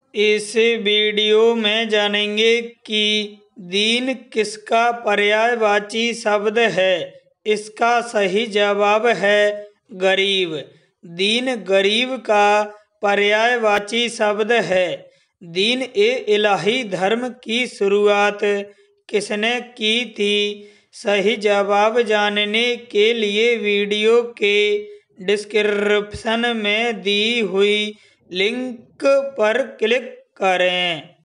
इस वीडियो में जानेंगे कि दीन किसका पर्यायवाची शब्द है। इसका सही जवाब है गरीब। दीन गरीब का पर्यायवाची शब्द है। दीन ए इलाही धर्म की शुरुआत किसने की थी? सही जवाब जानने के लिए वीडियो के डिस्क्रिप्शन में दी हुई लिंक पर क्लिक करें।